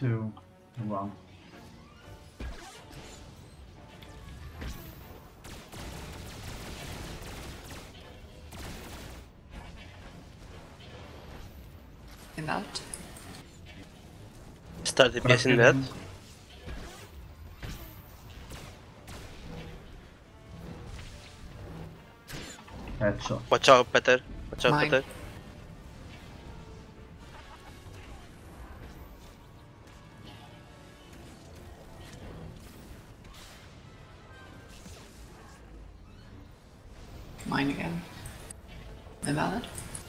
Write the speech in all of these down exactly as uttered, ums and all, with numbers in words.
two, one. Invalid. Start D P S in that. Headshot. Watch out, Peter. Watch out, Mine. Peter. Mine again. Invalid.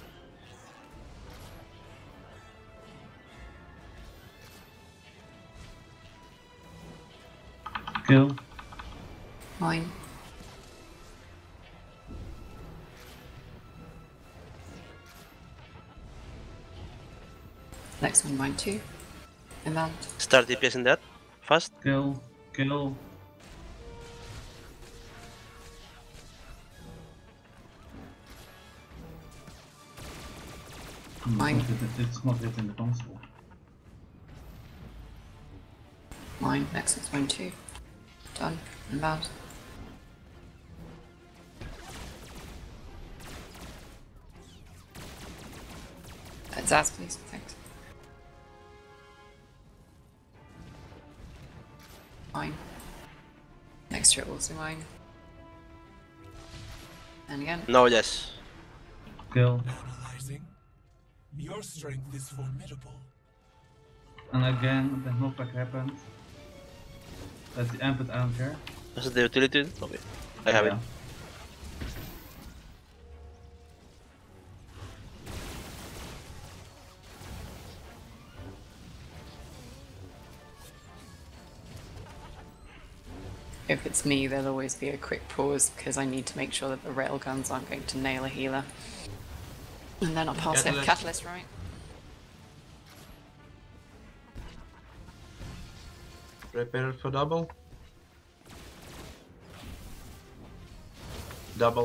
Kill. Mine. Next one, mine too. Invalid. Start D P S in that. Fast. Kill. Kill. Hmm, Mine. It's not, hit- it's not hitting the console. Mine. Next one's mine too. Done. Invalid. Uh, Zaz, please. Thanks. Mine. Next to it also mine. And again. No, yes. Kill. Analyzing. Your strength is formidable. And again, the knockback happens. That's the end, but I don't care. Is it the utility? Okay. I have it. Yeah. If it's me, there'll always be a quick pause because I need to make sure that the railguns aren't going to nail a healer. And then I'll pass it. Catalyst. Catalyst, right? Prepare for double. Double.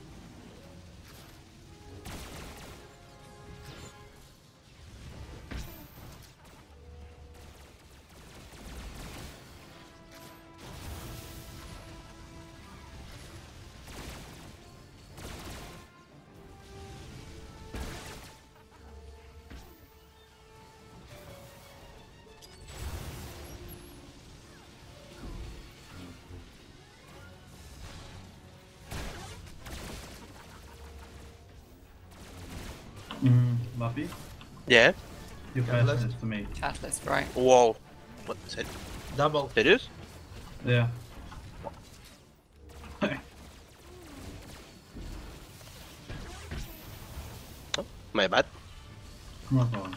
Mm, Lappy, Yeah. you Yeah, pass let's- this to me. Catalyst, right? Whoa. What is it? Double. Serious? Yeah. Oh, my bad. Not on.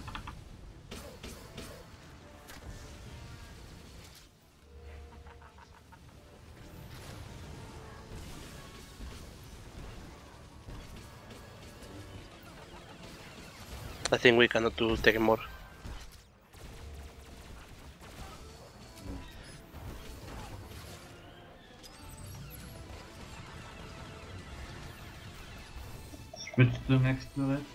I think we cannot do take more. Switch to next to it.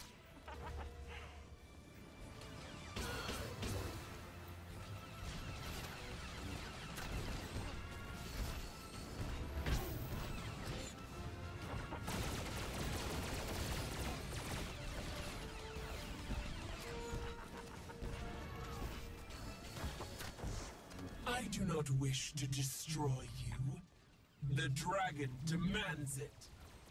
I do not wish to destroy you. The dragon demands it.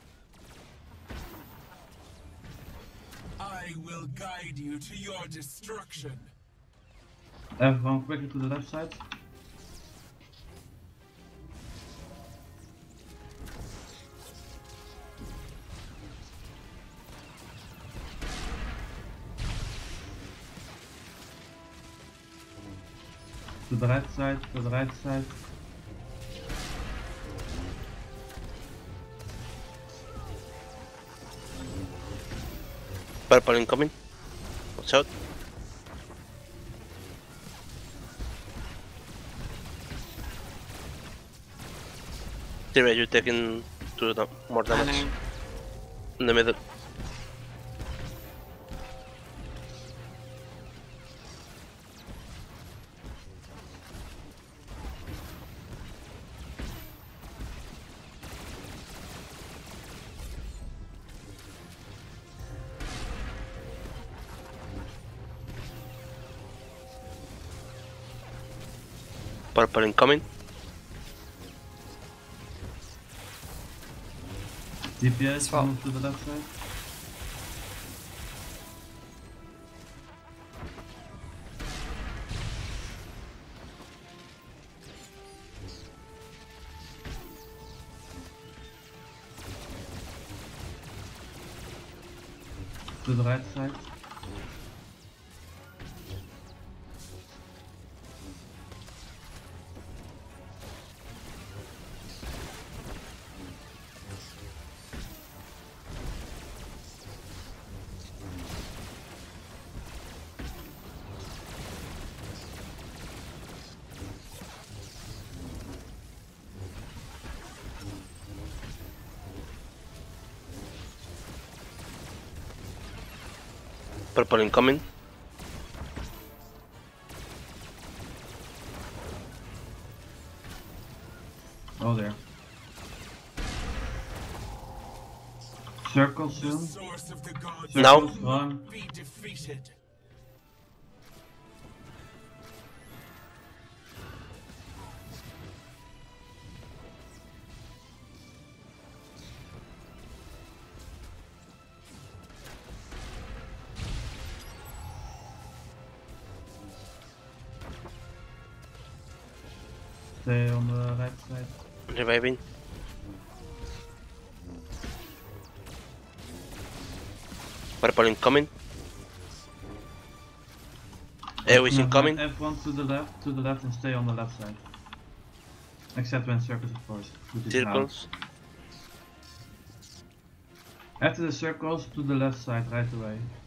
I will guide you to your destruction. Everyone quickly to the left side. To the right side, to the right side. Purple incoming. Watch out. Tyria, you're taking two da more I damage. know. In the middle. Purple incoming. D P S, Swap. move to the left side. To the right side. Purple incoming. Oh, there. Circle The soon. source of the gods Now. will Run. not be defeated. Stay on the right side. Reviving. Purple incoming. AoE incoming. F one to the left, to the left, and stay on the left side. Except when circles, of course. Put it out. Circles. After the circles, to the left side right away.